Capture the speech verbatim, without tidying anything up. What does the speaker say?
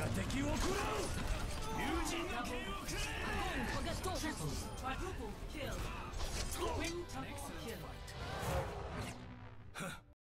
が敵を食らう。友人の剣をくれ。